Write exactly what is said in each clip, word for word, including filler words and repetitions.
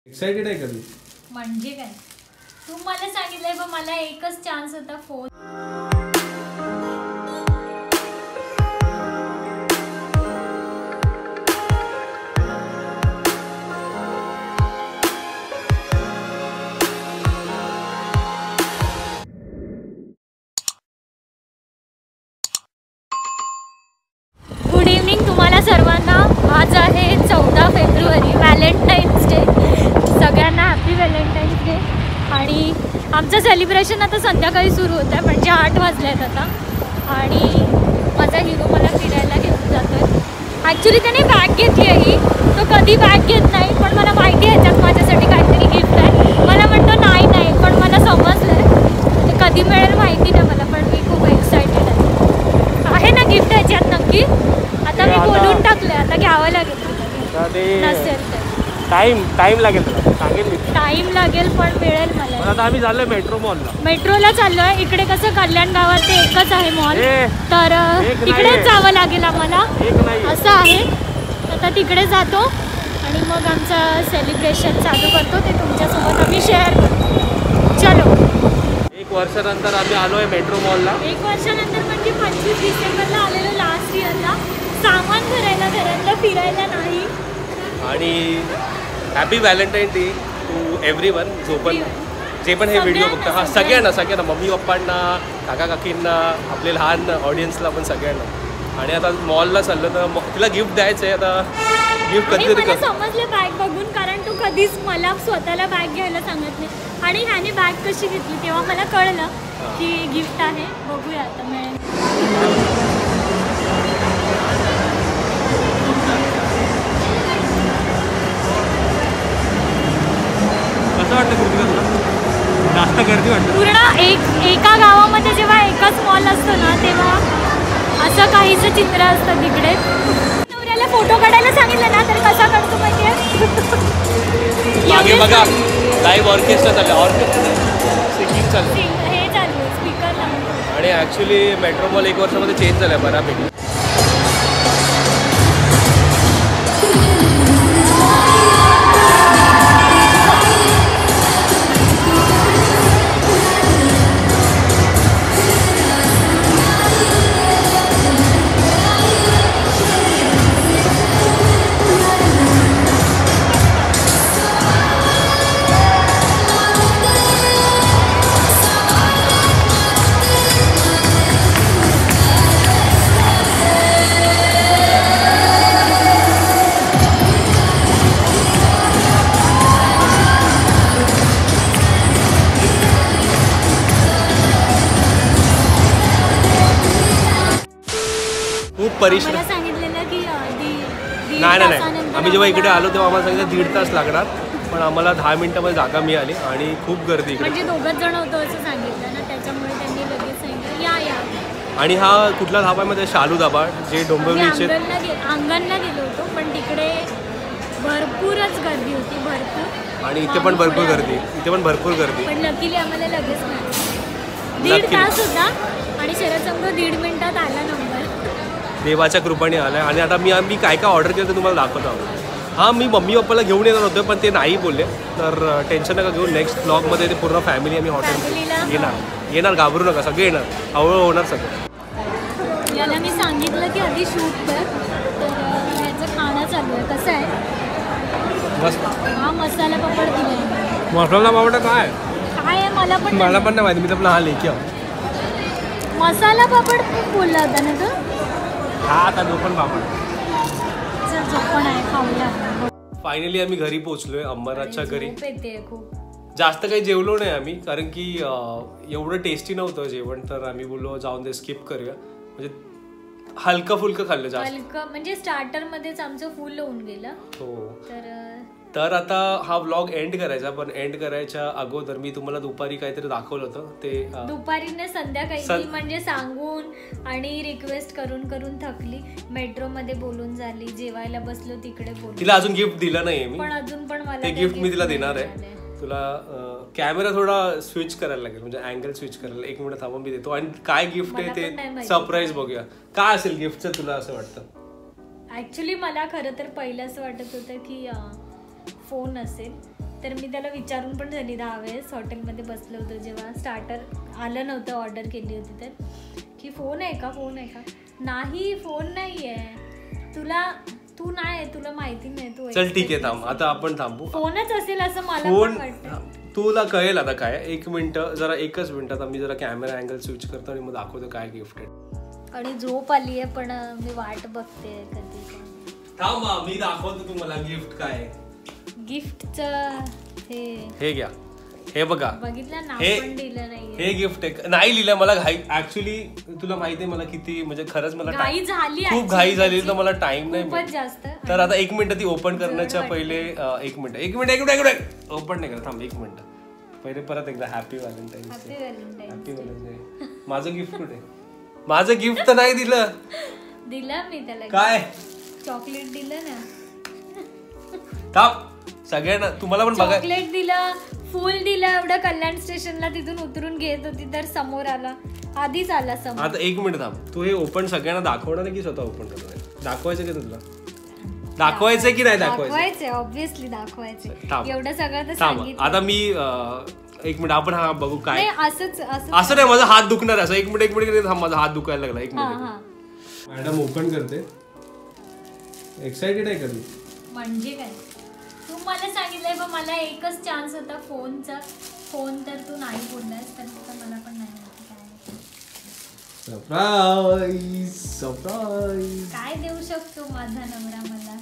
Excited आहे कधी म्हणजे काय तू मला सांगितलंय पण मला एकच चान्स होता फोन गुड इव्हनिंग तुम्हाला सर्वांना. आज आहे चौदा फेब्रुवारी व्हॅलेंटाईन्स डे. सगळ्यांना हॅपी व्हॅलेंटाईन्स डे. आणि आमचं सेलिब्रेशन आता संध्याकाळी सुरू होतं आहे म्हणजे आठ वाजले आहेत आता. आणि माझा हिरो मला फिरायला घेऊन जातो आहे. ॲक्च्युली त्याने बॅग घेतली आहे ही. तो कधी बॅग घेत नाही पण मला माहिती आहे ह्याच्यात माझ्यासाठी काहीतरी गिफ्ट आहे. मला म्हणतो नाही नाही पण मला समजलं आहे ते कधी मिळेल माहिती नाही मला पण मी खूप एक्सायटेड आहे. आहे ना गिफ्ट ह्याच्यात नक्की. आता मी बोलून टाकले आता घ्यावं लागेल नसेल तर टाइम टाइम लागेल तुला सांगेल मी. टाइम लागेल पण मिळेल मला. आता आम्ही चाललोय मेट्रो मॉलला. मेट्रोला चाललोय. इकडे कसं कल्याण गावात ते एकच आहे मॉल तर तिकडेच जावं लागेल आम्हाला असं आहे. आता तिकडे जातो आणि मग आमचं सेलिब्रेशन चालू करतो ते तुमच्यासोबत आम्ही शेअर करतो. चलो. एक वर्षानंतर आम्ही आलोय मेट्रो मॉलला. एक वर्षानंतर म्हणजे पंचवीस डिसेंबरला आलेलो लास्ट इयरला. सामान भरायला घरातलं फिरायला नाही. आणि happy valentine day to everyone. जो पण जे पण हे व्हिडिओ बघतात हा सगळ्यांना सगळ्यांना मम्मी पप्पांना काका काकींना आपले लहान ऑडियन्सला पण सगळ्यांना. आणि आता मॉलला चाललो तर तिला गिफ्ट द्यायचं आहे. आता गिफ्ट कधीतरी कर. समजलं बॅग बघून कारण तू कधीच मला स्वतःला बॅग घ्यायला सांगत नाही. आणि ह्याने बॅग कशी घेतली तेव्हा मला कळलं की गिफ्ट आहे. बघूया आता मिळेल. कसं वाटतं कृतिका तुला? जास्त गर्दी वाटतं? पूर्ण एक एका गावामध्ये जेव्हा एकच मॉल असतो ना तेव्हा असं काहीच चित्र असतं तिकडे. नवऱ्याला फोटो काढायला सांगितलं ना तर कसा काढतो माहिती आहे बघा लाईव्ह ऑर्केस्ट्रा चाललं. ऑर्केस्ट्रा सिंगिंग चाललं हे चालू स्पीकर लावून. आणि ॲक्च्युली मेट्रो मॉल एक वर्षामध्ये चेंज झालं आहे बऱ्यापैकी. खूप परिश्रम. सांगितलेलं की नाही नाही नाही आम्ही जेव्हा इकडे आलो तेव्हा आम्हाला सांगितलं दीड तास लागणार पण आम्हाला दहा मिनिटामध्ये जागा मिळाली. आणि खूप गर्दी इकडे. म्हणजे दोघंच जण होतो असं सांगितलं ना त्याच्यामुळे त्यांनी लगेच सांगितलं या या. आणि हा कुठला धाबा मध्ये शालू धाबा जे डोंबिवलीचे अंगणला गेलो होतो पण तिकडे भरपूरच गर्दी होती भरपूर. आणि इथे पण भरपूर गर्दी इथे पण भरपूर गर्दी पण लकीली आम्हाला लगेच मिळालं. दीड तास होता आणि शरद संघ दीड मिनिटात आला नंबर. देवाच्या कृपाने आला आहे. आणि आता मी आम्ही काय काय ऑर्डर केलं ते तुम्हाला दाखवत आहोत. हां मी मम्मी पप्पाला घेऊन येणार होतो पण ते नाही बोलले तर टेन्शन नका घेऊन. नेक्स्ट ब्लॉगमध्ये ते पूर्ण फॅमिली आम्ही हॉटेल येणार येणार घाबरू नका सगळे येणार. हळूहळू होणार सगळं. याला मी सांगितलं की आधी शूट कर तर ह्याचं खाणं चालू आहे. कसं आहे मस्त. हा मसाला पापड दिला. मसाला पापड काय काय आहे मला पण मला पण नाही माहिती. मी तर हा लेखी मसाला पापड खूप बोलला होता ना तो. हा आता जो पण पापड पण आहे खाऊया. फायनली आम्ही घरी पोहोचलोय अंबरनाथच्या घरी. खूप जास्त काही जेवलो नाही आम्ही कारण की एवढं टेस्टी नव्हतं जेवण तर आम्ही बोललो जाऊन ते स्किप करूया. म्हणजे हलकं फुलकं खाल्लं जास्त. हलकं म्हणजे स्टार्टर मध्येच आमचं फुल होऊन गेलं. हो तर तर आता हा व्लॉग एंड करायचा पण एंड करायच्या अगोदर मी तुम्हाला दुपारी काहीतरी दाखवलं होतं ते दुपारीने संध्याकाळी म्हणजे सांगून आणि रिक्वेस्ट करून करून थकली. मेट्रो मध्ये बोलून झाली. जेवायला बसलो तिकडे बोलून. तिला अजून गिफ्ट दिलं नाही मी पण अजून पण मला ते गिफ्ट मी तिला देणार आहे. तुला कॅमेरा थोडा स्विच करायला लागेल म्हणजे अँगल स्विच करायला. एक मिनिट थांबून मी देतो. आणि काय गिफ्ट आहे ते सरप्राईज बघूया. काय असेल गिफ्टचं तुला असं वाटतं? ऍक्च्युली मला खरं तर पहिलं असं वाटत होतं की फोन असेल तर मी त्याला विचारून पण झाली दहा वेळेस हॉटेलमध्ये बसलो होतो जेव्हा स्टार्टर आलं नव्हतं ऑर्डर केली होती तर की फोन आहे का फोन आहे का नाही फोन नाही आहे तुला तू नाही तुला माहिती नाही तू चल ठीक आहे थांब आता आपण थांबू फोनच असेल असं मला फोन वाटतं तुला कळेल आता काय एक मिनिट जरा एकच मिनिटात मी जरा कॅमेरा अँगल स्विच करतो आणि मग दाखवतो काय गिफ्ट आहे आणि झोप आली आहे पण मी वाट बघते कधी थांब मी दाखवतो तुम्हाला गिफ्ट काय गिफ्टचं हे हे घ्या हे बघा बघितलं नाव हे- पण दिलं नाही हे गिफ्ट आहे नाही लिहिलं मला घाई ऍक्च्युली तुला माहिती आहे मला किती म्हणजे खरंच मला घाई time- झाली खूप घाई झाली तर मला टाइम नाही खूपच मिळत. जास्त तर आता एक मिनिट ती ओपन करण्याच्या पहिले अं, एक मिनिट एक मिनिट एक मिनिट एक मिनिट ओपन नाही करत थांब एक मिनिट पहिले परत एकदा happy valentine's happy day valentine happy valentine day माझं गिफ्ट कुठे माझं गिफ्ट तर नाही दिलं दिलं मी त्याला काय चॉकलेट दिलं ना थांब सगळ्यांना तुम्हाला पण बघा चॉकलेट दिलं फुल दिलं एवढं कल्याण स्टेशनला तिथून उतरून घेत होती तर समोर आला आधीच आला समोर आता एक मिनिट थांब तू हे ओपन सगळ्यांना दाखवणार आहे की स्वतः ओपन करणार आहे दाखवायचं की तुला दाखवायचंय की नाही दाखवायचं दाखवायचे ऑब्विसली दाखवायचे थांब. एवढं सगळं तर थांब सांगितलं आता मी अं, एक मिनिट आपण हा बघू काय नाही असंच असं असं नाही माझा हात दुखणार आहे असं एक मिनिट एक मिनिट थांब माझा हात दुखायला लागला एक हा मिनिट हा मॅडम ओपन करते एक्साइटेड आहे कधी म्हणजे काय तू मला सांगितलंय बा मला एकच चान्स होता फोनचा फोन तर तू नाही बोललास तर आता मला पण नाही माहिती काय सरप्राईज सरप्राईज काय देऊ शकतो माझा नवरा मला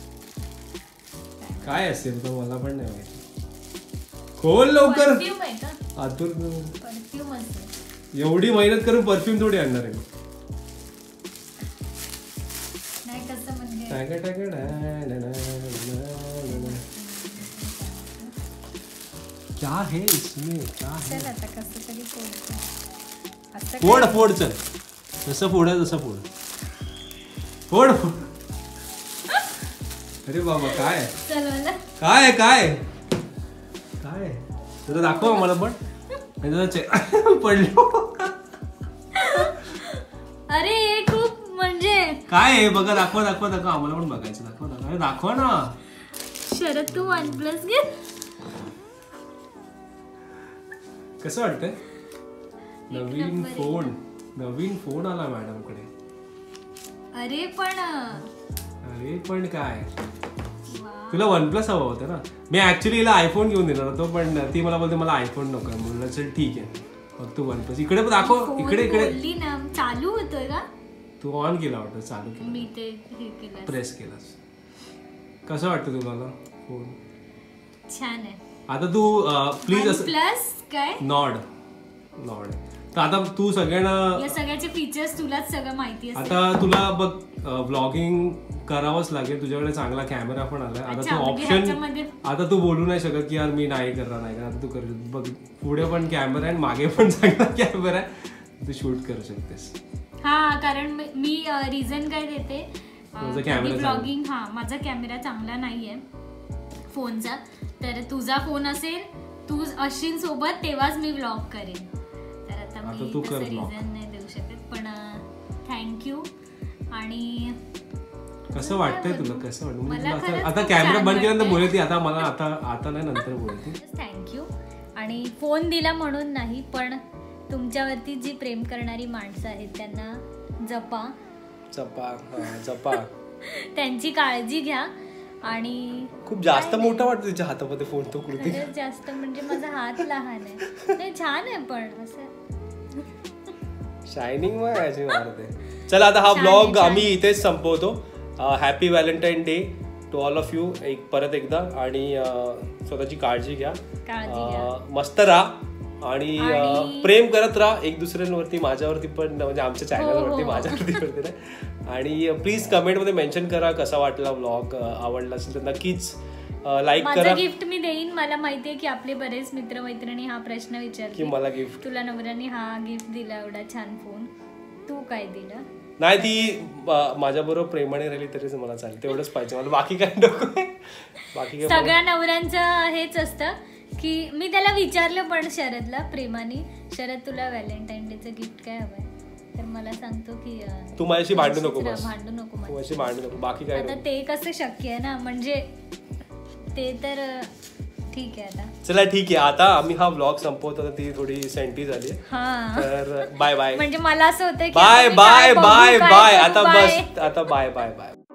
काय असेल तर मला पण नाही माहिती खोल लवकर परफ्यूम आहे का आतूर परफ्यूम असेल एवढी मेहनत करून परफ्यूम थोडी आणणार आहे नाही कसं म्हणजे टाका टाका डा, डा, डा, डा, डा. क्या है इसमें क्या है चल आता कसं तरी फोड असं फोड फोड चल जसं फोड आहे तसं फोड फोड फोड अरे बाबा काय चल मला काय काय काय तुला दाखव मला पण आणि तुला चे- पडलो अरे हे खूप म्हणजे काय आहे बघा दाखवा दाखवा दाखवा आम्हाला पण बघायचं दाखवा दाखवा अरे दाखवा ना शरद तू वन प्लस घे कसं वाटतंय नवीन फोन नवीन फोन आला मॅडम कडे अरे पण अरे पण काय तुला वन प्लस हवा होता ना मी ऍक्च्युली हिला आयफोन घेऊन देणार होतो पण ती मला बोलते मला आयफोन नको म्हणलं चल ठीक आहे फक्त वन प्लस इकडे पण दाखव फोन इकडे इकडे बोलली ना चालू होतोय का तू ऑन केला वाटतं चालू केला मी ते हे केलं प्रेस केलास कसं वाटतं तुला फोन छान आहे आता तू प्लीज असं प्लस काय नॉड नॉड तर आता तू सगळ्यांना या सगळ्याचे फीचर्स तुलाच सगळं माहिती असते आता तुला बघ व्लॉगिंग करावंच लागेल तुझ्याकडे चांगला कॅमेरा पण आलाय आता अच्छा, तू म्हणजे ऑप्शन ह्याच्यामध्ये- आता तू बोलू नाही शकत की यार मी नाही करणार नाही करणार आता तू कर बघ पुढे पण कॅमेरा आहे आणि मागे पण चांगला कॅमेरा आहे तू शूट करू शकतेस हा कारण मी- मी रिझन काय देते माझा camera ब्लॉगिंग हा माझा कॅमेरा चांगला नाहीये फोनचा तर तुझा फोन असेल तू असशील सोबत तेव्हाच मी व्लॉग करेन तर आता आता मी तू तसं कर vlog. रिझन नाही देऊ शकत पण थँक्यू आणि कसं वाटतंय तुला कसं वाटतं म्हणजे मला तुला खरंच आता- आता खूप कॅमेरा छान बंद केल्यानंतर वाटतंय. बोलते आता मला आता आता नाही नंतर बोलते थँक्यू आणि फोन दिला म्हणून नाही पण तुमच्यावरती जी प्रेम करणारी माणसं आहेत त्यांना जपा जपा हा, जपा त्यांची काळजी घ्या आणि खूप जास्त मोठा वाटतो तिच्या हातामध्ये फोन तो कृती खरंच जास्त म्हणजे माझा हात लहान आहे नाही छान आहे पण असं शायनिंग मग याची मारते चला आता हा छान ब्लॉग आहे, छान. आम्ही इथेच संपवतो happy valentine day to all of you एक परत एकदा आणि अं, स्वतःची काळजी घ्या काळजी घ्या. अं, मस्त राहा आणि अं, आणि- प्रेम करत राहा एक दुसऱ्यांवरती माझ्यावरती पण म्हणजे आमच्या चॅनलवरती हो. माझ्यावरती वरती नाही आणि प्लीज कमेंटमध्ये मेन्शन करा कसा वाटला ब्लॉग आवडला असेल तर नक्कीच लाईक करा माझं गिफ्ट मी देईन मला माहितीये की आपले बरेच मित्रमैत्रिणी हा प्रश्न की विचारतील मला गिफ्ट तुला नवऱ्याने हा गिफ्ट दिला एवढा छान फोन तू काय दिलं नाही ती माझ्या बरोबर प्रेमाने राहिली तरीच मला चालेल तेवढंच पाहिजे मला बाकी काय नको बाकी काय सगळ्या नवऱ्यांचं हेच असतं की मी त्याला विचारलं पण शरदला प्रेमाने शरद तुला व्हॅलेंटाईन डेचं गिफ्ट काय हवंय तर मला सांगतो की अं, तू माझ्याशी भांडू नको तुझ्याशीच बस. राहा, भांडू नको तू माझ्याशी. अशी भांडू नको बाकी काय आता नको ते कसं शक्य आहे ना म्हणजे ते तर अं, ठीक आहे आता. चला ठीक आहे, आता आम्ही हा ब्लॉग संपवतो. ती थोडी सेंटी झाली, तर बाय बाय. म्हणजे मला असं होतं की बाय आता मी बाय काय बघू, बाय काय बाय. करू, आता बाय. बस, आता बाय बाय बाय.